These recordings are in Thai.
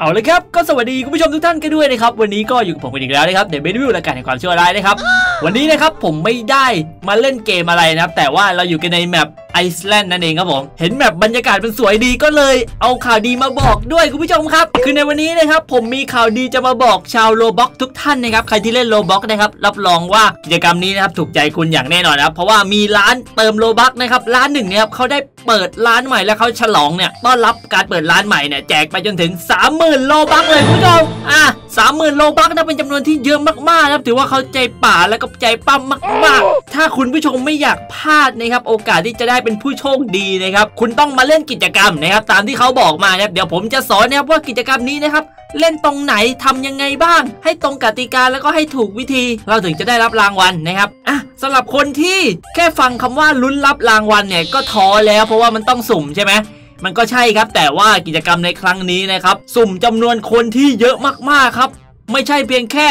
เอาเลยครับก็สวัสดีคุณผู้ชมทุกท่านกันด้วยนะครับวันนี้ก็อยู่กับผมกันอีกแล้วนะครับเดอะเบนวิวรายการแห่งความชั่วร้ายนะครับวันนี้นะครับผมไม่ได้มาเล่นเกมอะไรนะครับแต่ว่าเราอยู่กันในแมปไอซ์แลนด์นั่นเองครับผมเห็นแมปบรรยากาศเป็นสวยดีก็เลยเอาข่าวดีมาบอกด้วยคุณผู้ชมครับคือในวันนี้นะครับผมมีข่าวดีจะมาบอกชาวโรบ็อกทุกท่านนะครับใครที่เล่นโรบ็อกนะครับรับรองว่ากิจกรรมนี้นะครับถูกใจคุณอย่างแน่นอนนะครับเพราะว่ามีร้านเติมโรบ็อกนะครับร้านหนึ่งเนี่ยครับเขาได้เปิดร้านใหม่แล้วเขาฉลองเนี่ยต้อนรับการเปิดร้านใหม่เนี่ยแจกไปจนถึง 30,000 โรบ็อกเลยคุณผู้ชม30,000 โลบัคนะเป็นจำนวนที่เยอะมากๆนะครับถือว่าเขาใจป่าแล้วก็ใจปั้มมากๆถ้าคุณผู้ชมไม่อยากพลาดนะครับโอกาสที่จะได้เป็นผู้โชคดีนะครับคุณต้องมาเล่นกิจกรรมนะครับตามที่เขาบอกมานะครับเดี๋ยวผมจะสอนนะครับว่ากิจกรรมนี้นะครับเล่นตรงไหนทำยังไงบ้างให้ตรงกติกาแล้วก็ให้ถูกวิธีเราถึงจะได้รับรางวัลนะครับสำหรับคนที่แค่ฟังคำว่าลุ้นรับรางวัลเนี่ยก็ท้อแล้วเพราะว่ามันต้องสุ่มใช่ไหมมันก็ใช่ครับแต่ว่ากิจกรรมในครั้งนี้นะครับสุ่มจำนวนคนที่เยอะมากๆครับไม่ใช่เพียงแค่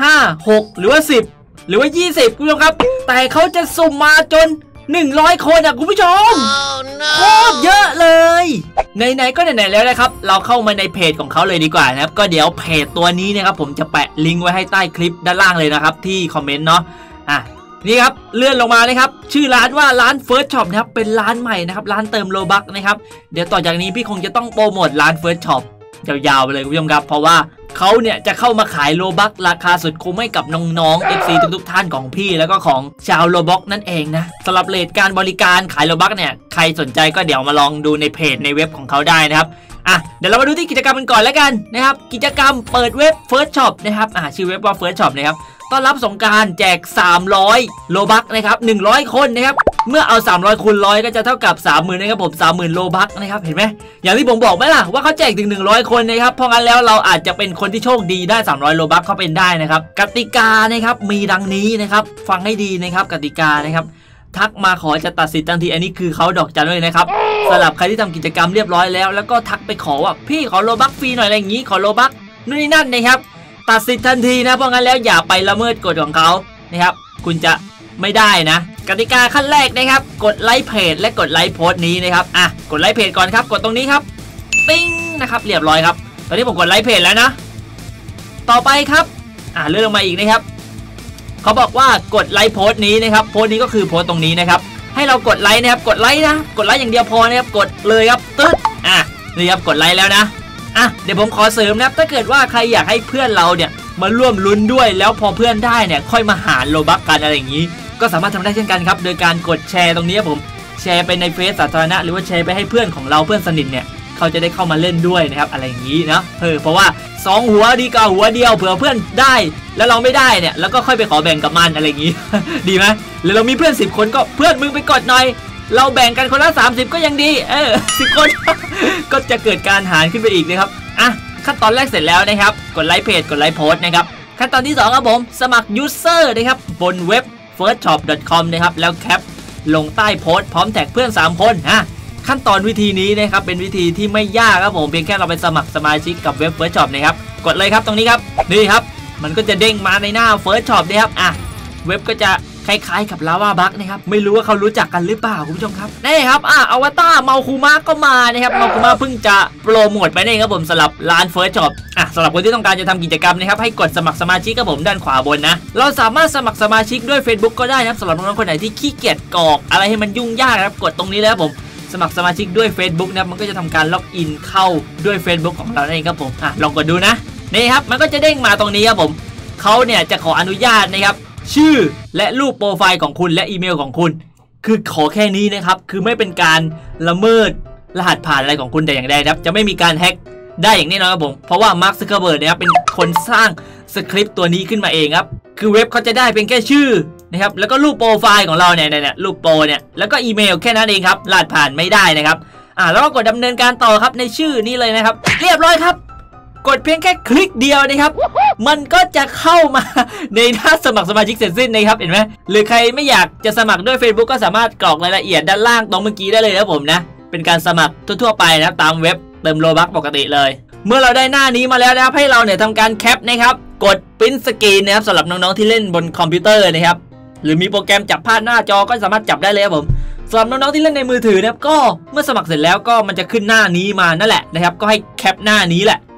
5 6หรือว่า10หรือว่า20คุณผู้ชมครับแต่เขาจะสุ่มมาจน100คนคุณผู้ชมโคตรเยอะเลยไหนๆก็ไหนๆแล้วนะครับเราเข้ามาในเพจของเขาเลยดีกว่านะครับก็เดี๋ยวเพจตัวนี้นะครับผมจะแปะลิงก์ไว้ให้ใต้คลิปด้านล่างเลยนะครับที่คอมเมนต์เนาะนี่ครับเลื่อนลงมานะครับชื่อร้านว่าร้าน First Shop นะครับเป็นร้านใหม่นะครับร้านเติมโลบัคนะครับเดี๋ยวต่อจากนี้พี่คงจะต้องโปรโมทร้าน First Shop ยาวๆไปเลยคุณผู้ชมครับเพราะว่าเขาเนี่ยจะเข้ามาขายโลบัคราคาสุดคุ้มให้กับน้องๆ FC ทุกๆท่านของพี่แล้วก็ของชาวโลบ็อกนั่นเองนะสำหรับเรทการบริการขายโลบัคเนี่ยใครสนใจก็เดี๋ยวมาลองดูในเพจในเว็บของเขาได้นะครับเดี๋ยวเรามาดูที่กิจกรรมกันก่อนแล้วกันนะครับกิจกรรมเปิดเว็บ First Shop นะครับชื่อเว็บว่า First Shop นะครับต้อนรับสงกรานต์แจก300โลบัคนะครับ100คนนะครับเมื่อเอา300คูณ100ก็จะเท่ากับ 30,000 นะครับผม 30,000 โลบัคนะครับเห็นไหมอย่างที่ผมบอกไหมล่ะว่าเขาแจกถึง100คนนะครับเพราะงั้นแล้วเราอาจจะเป็นคนที่โชคดีได้300โลบัคเข้าเป็นได้นะครับกติกานะครับมีดังนี้นะครับฟังให้ดีนะครับกติกานะครับทักมาขอจะตัดสิทธิ์ทันทีอันนี้คือเขาดอกจันเลยนะครับสำหรับใครที่ทำกิจกรรมเรียบร้อยแล้วก็ทักไปขอว่าพี่ขอโลบัคฟรีหน่อยอะไรอย่างนี้ขอโลบัคนู่นนี่นั่นนะครับตัดสิทธิ์ทันทีนะเพราะงั้นแล้วอย่าไปละเมิดกฎของเขานะครับคุณจะไม่ได้นะกติกาขั้นแรกนะครับกดไลค์เพจและกดไลค์โพสต์นี้นะครับกดไลค์เพจก่อนครับกดตรงนี้ครับติ้งนะครับเรียบร้อยครับตอนนี้ผมกดไลค์เพจแล้วนะต่อไปครับเลื่อนลงมาอีกนะครับเขาบอกว่ากดไลค์โพสต์นี้นะครับโพสต์นี้ก็คือโพสต์ตรงนี้นะครับให้เรากดไลค์นะครับกดไลค์นะกดไลค์อย่างเดียวพอนะครับกดเลยครับตึ๊ดนี่ครับกดไลค์แล้วนะเดี๋ยวผมขอเสริมนะถ้าเกิดว่าใครอยากให้เพื่อนเราเนี่ยมาร่วมลุ้นด้วยแล้วพอเพื่อนได้เนี่ยค่อยมาหาโลบัคกันอะไรอย่างนี้ก็สามารถทำได้เช่นกันครับโดยการกดแชร์ตรงนี้ผมแชร์ไปในเฟซสาธารณะหรือว่าแชร์ไปให้เพื่อนของเราเพื่อนสนิทเนี่ยเขาจะได้เข้ามาเล่นด้วยนะครับอะไรอย่างนี้นะเพราะว่า2หัวดีกว่าหัวเดียวเผื่อเพื่อนได้แล้วเราไม่ได้เนี่ยแล้วก็ค่อยไปขอแบ่งกับมันอะไรอย่างนี้ ดีไหมหรือเรามีเพื่อน10คนก็เพื่อนมึงไปกดหน่อยเราแบ่งกันคนละ30ก็ยังดี10คน ก็จะเกิดการหารขึ้นไปอีกนะครับขั้นตอนแรกเสร็จแล้วนะครับกดไลค์เพจกดไลค์โพสต์นะครับขั้นตอนที่2ครับผมสมัครยูเซอร์นะครับบนเว็บ firstshop.com นะครับแล้วแคปลงใต้โพสต์พร้อมแท็กเพื่อน3คนขั้นตอนวิธีนี้นะครับเป็นวิธีที่ไม่ยากครับผมเพียงแค่เราไปสมัครสมาชิกกับเว็บ First Shop นะครับกดเลยครับตรงนี้ครับนี่ครับมันก็จะเด้งมาในหน้า First Shop นะครับเว็บก็จะคล้ายๆกับลาวาบัคนะครับไม่รู้ว่าเขารู้จักกันหรือเปล่าคุณผู้ชมครับนี่ครับอวตารเมาคูมะก็มานะครับเมาคูมะเพิ่งจะโปรโมทไปนี่ครับผมสำหรับร้าน First Shop สำหรับคนที่ต้องการจะทำกิจกรรมนะครับให้กดสมัครสมาชิกครับผมด้านขวาบนนะเราสามารถสมัครสมาชิกด้วย Facebook ก็ได้นะครับสำหรับน้องๆคนไหนที่ขี้เกียจกรอกอะไรให้มันยุ่งยากครับกดตรงนี้แล้วผมสมัครสมาชิกด้วย Facebook นะมันก็จะทำการล็อกอินเข้าด้วย Facebook ของเราเองครับผมลองกดดูนะนี่ครับมันก็จะเด้งมาตรงนี้ครับผมเขาเนี่ยจะขออนุญาตนะครับชื่อและรูปโปรไฟล์ของคุณและอีเมลของคุณคือขอแค่นี้นะครับคือไม่เป็นการละเมิดรหัสผ่านอะไรของคุณแต่อย่างใดครับจะไม่มีการแฮ็กได้อย่างแน่นอนครับผมเพราะว่ามาร์ค ซักเคอร์เบิร์กนะครับเป็นคนสร้างสคริปต์ตัวนี้ขึ้นมาเองครับคือเว็บเขาจะได้เป็นแค่ชื่อนะครับแล้วก็รูปโปรไฟล์ของเราเนี่ยรูปโปรเนี่ยแล้วก็อีเมลแค่นั้นเองครับรหัสผ่านไม่ได้นะครับแล้วก็กดดำเนินการต่อครับในชื่อนี้เลยนะครับเรียบร้อยครับกดเพียงแค่คลิกเดียวนะครับมันก็จะเข้ามาในหน้าสมัครสมาชิกเสร็จสิ้นนะครับเห็นไหมหรือใครไม่อยากจะสมัครด้วย Facebook ก็สามารถกรอกรายละเอียดด้านล่างตรงเมื่อกี้ได้เลยนะผมนะเป็นการสมัครทั่วๆไปนะครับตามเว็บเติมโลบัคปกติเลยเมื่อเราได้หน้านี้มาแล้วนะครับให้เราเนี่ยทำการแคปนะครับกดปริ้นสกรีนนะครับสำหรับน้องๆที่เล่นบนคอมพิวเตอร์นะครับหรือมีโปรแกรมจับภาพหน้าจอก็สามารถจับได้เลยครับผมสำหรับน้องๆที่เล่นในมือถือนะครับก็เมื่อสมัครเสร็จแล้วก็มันจะขึ้นหน้านี้มานั่นแหละนะครับก็ให้แคปหน้านี้แหละ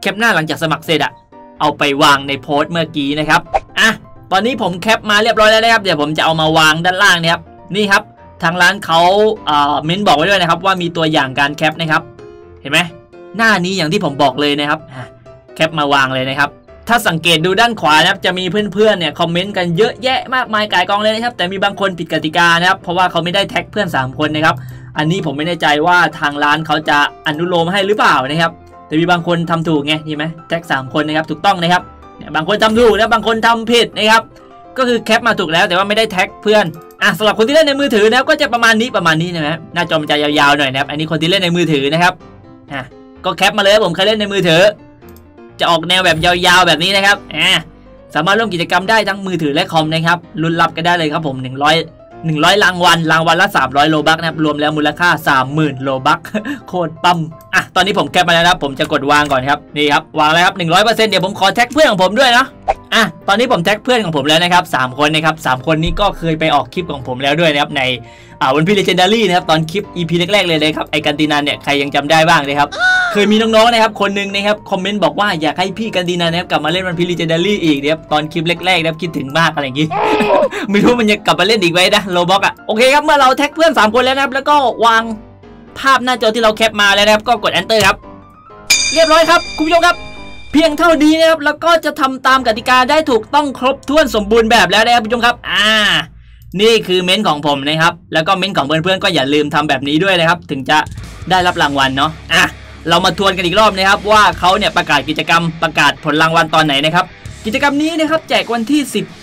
แคปหน้าหลังจากสมัครเสร็จเอาไปวางในโพสต์เมื่อกี้นะครับตอนนี้ผมแคปมาเรียบร้อยแล้วนะครับเดี๋ยวผมจะเอามาวางด้านล่างนะครับนี่ครับทางร้านเขาเม้นบอกไว้ด้วยนะครับว่ามีตัวอย่างการแคปนะครับเห็นไหมหน้านี้อย่างที่ผมบอกเลยนะครับแคปมาวางเลยนะครับถ้าสังเกตดูด้านขวานะครับจะมีเพื่อนๆเนี่ยคอมเมนต์กันเยอะแยะมากมายก่ายกองเลยนะครับแต่มีบางคนผิดกติกานะครับเพราะว่าเขาไม่ได้แท็กเพื่อน3คนนะครับอันนี้ผมไม่แน่ใจว่าทางร้านเขาจะอนุโลมให้หรือเปล่านะครับแต่มีบางคนทำถูกไงใช่ไหมแท็ก3คนนะครับถูกต้องนะครับบางคนทำถูกนะบางคนทำผิดนะครับก็คือแคปมาถูกแล้วแต่ว่าไม่ได้แท็กเพื่อนสำหรับคนที่เล่นในมือถือนะครับก็จะประมาณนี้นะครับหน้าจอมันจะยาวๆหน่อยนะครับอันนี้คนที่เล่นในมือถือนะครับก็แคปมาเลยผมเคยเล่นในมือถือจะออกแนวแบบยาวๆแบบนี้นะครับสามารถร่วมกิจกรรมได้ทั้งมือถือและคอมนะครับลุ้นรับกันได้เลยครับผม100รางวัลละ300โลบัคนะครับรวมแล้วมูลค่า 30,000 โลบัคโคตรปั๊มตอนนี้ผมแคปมาแล้วนะผมจะกดวางก่อนครับนี่ครับวางแล้วครับ 100% เดี๋ยวผมขอแท็กเพื่อนของผมด้วยนะตอนนี้ผมแท็กเพื่อนของผมแล้วนะครับ3คนนะครับ3คนนี้ก็เคยไปออกคลิปของผมแล้วด้วยนะครับในวันพี Legendary นะครับตอนคลิป EP แรกๆเลยนะครับไอกันตินันเนี่ยใครยังจำได้บ้างนะครับเคยมีน้องๆนะครับคนหนึ่งนะครับคอมเมนต์บอกว่าอยากให้พี่กันตินันนะครับกลับมาเล่นวันพี Legendary อีกนะครับตอนคลิปแรกๆนะครับคิดถึงมากอะไรอย่างงี้ ไม่รู้มันจะกลับมาเล่นอีกไหมนะโลบ็อกโอเคครับเมื่อเราแท็กเพื่อน3คนแล้วนะครับแล้วก็วางภาพหน้าจอที่เราแคปมาแล้วนะครับก็กด Enter ครับเรียบร้อยครับคุณผู้ชมครับเพียงเท่านี้นะครับแล้วก็จะทำตามกติกาได้ถูกต้องครบถ้วนสมบูรณ์แบบแล้วนะครับคุณผู้ชมครับนี่คือเม้นต์ของผมนะครับแล้วก็เม้นต์ของเพื่อนๆก็อย่าลืมทำแบบนี้ด้วยนะครับถึงจะได้รับรางวัลเนาะเรามาทวนกันอีกรอบนะครับว่าเขาเนี่ยประกาศกิจกรรมประกาศผลรางวัลตอนไหนนะครับกิจกรรมนี้นะครับแจกวันที่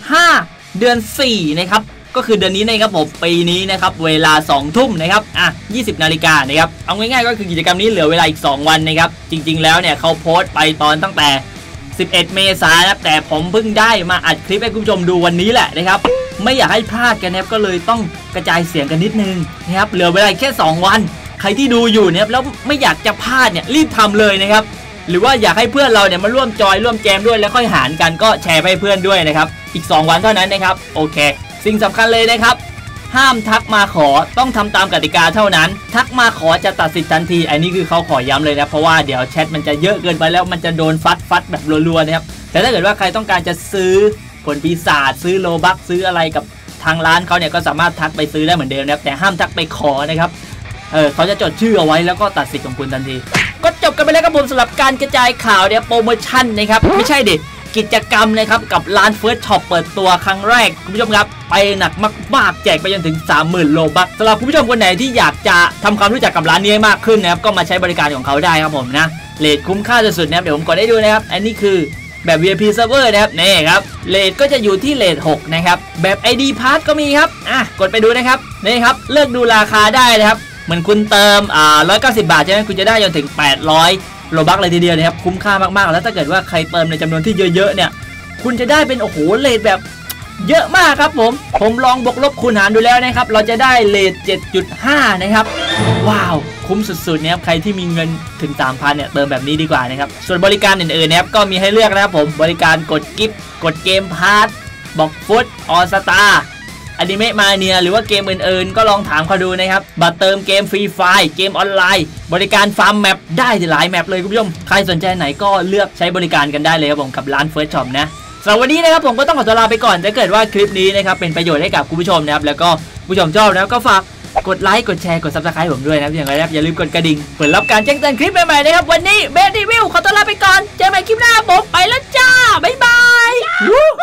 15เดือน4นะครับก็คือเดือนนี้นะครับผมปีนี้นะครับเวลา20 ทุ่มนะครับ20 นาฬิกานะครับเอาง่ายๆก็คือกิจกรรมนี้เหลือเวลาอีก2วันนะครับจริงๆแล้วเนี่ยเขาโพสต์ไปตอนตั้งแต่11 เมษายนแต่ผมเพิ่งได้มาอัดคลิปให้คุณผู้ชมดูวันนี้แหละนะครับไม่อยากให้พลาดกันนะครับก็เลยต้องกระจายเสียงกันนิดนึงนะครับเหลือเวลาแค่2วันใครที่ดูอยู่เนี่ยแล้วไม่อยากจะพลาดเนี่ยรีบทำเลยนะครับหรือว่าอยากให้เพื่อนเราเนี่ยมาร่วมจอยร่วมแจมด้วยแล้วค่อยหารกันก็แชร์ไปเพื่อนด้วยนะครับอีก2วันเท่านั้นนะครับโอเคสิ่งสำคัญเลยนะครับห้ามทักมาขอต้องทำตามกติกาเท่านั้นทักมาขอจะตัดสิทธิ์ทันทีอันนี้คือเขาขอย้ำเลยนะเพราะว่าเดี๋ยวแชทมันจะเยอะเกินไปแล้วมันจะโดนฟัดแบบรัวๆนะครับแต่ถ้าเกิดว่าใครต้องการจะซื้อผลปีศาจซื้อโลบัคซื้ออะไรกับทางร้านเขาเนี่ยก็สามารถทักไปซื้อได้เหมือนเดิมนะครับแต่ห้ามทักไปขอนะครับเขาจะจดชื่อเอาไว้แล้วก็ตัดสิทธิ์ของคุณทันทีก็จบกันไปแล้วครับผมสำหรับการกระจายข่าวเนี่ยโปรโมชั่นนะครับไม่ใช่ดิกิจกรรมนะครับกับร้าน First Shop เปิดตัวครั้งแรกคุณผู้ชมครับไปหนักมากๆแจกไปจนถึง 30,000 โลบัคสำหรับคุณผู้ชมคนไหนที่อยากจะทำความรู้จักกับร้านนี้ให้มากขึ้นนะครับก็มาใช้บริการของเขาได้ครับผมนะเรทคุ้มค่าสุดๆนะครับเดี๋ยวผมกดให้ดูนะครับอันนี้คือแบบ VIP Server นะครับนี่ครับเรทก็จะอยู่ที่เรท6นะครับแบบ ID Pass ก็มีครับกดไปดูนะครับนี่ครับเลือกดูราคาได้นะครับเหมือนคุณเติม190 บาทใช่ไหมคุณจะได้จนถึง800โลบัคเลยทีเดียวนะครับคุ้มค่ามากๆแล้วถ้าเกิดว่าใครเติมในจำนวนที่เยอะๆเนี่ยคุณจะได้เป็นโอ้โหเรทแบบเยอะมากครับผมลองบวกลบคูณหารดูแล้วนะครับเราจะได้เรท 7.5 นะครับว้าวคุ้มสุดๆนะครับใครที่มีเงินถึง 3,000 เนี่ยเติมแบบนี้ดีกว่านะครับส่วนบริการอื่นๆนะครับก็มีให้เลือกนะครับผมบริการกดกิฟต์กดเกมพาร์ทบอกฟุตออสตาอนิเมะมาเนียหรือว่าเกมอื่นๆก็ลองถามเขาดูนะครับบัตรเติมเกมฟรีไฟล์เกมออนไลน์บริการฟาร์มแมปได้หลายแมปเลยคุณผู้ชมใครสนใจไหนก็เลือกใช้บริการกันได้เลยครับผมกับร้าน First Shop นะสำหรับวันนี้นะครับผมก็ต้องขอตัวลาไปก่อนถ้าเกิดว่าคลิปนี้นะครับเป็นประโยชน์ให้กับคุณผู้ชมนะครับแล้วก็ผู้ชมชอบแล้วก็ฝากกดไลค์กดแชร์กด Subscribe ผมด้วยนะครับอย่างไรนะครับอย่าลืมกดกระดิ่งเปิดรับการแจ้งเตือนคลิปใหม่ๆนะครับวันนี้เบสรีวิวขอตัวลาไปก่อนเจอกันใหม่คลิปหน้าผมไปแล้วจ้าบ๊ายบาย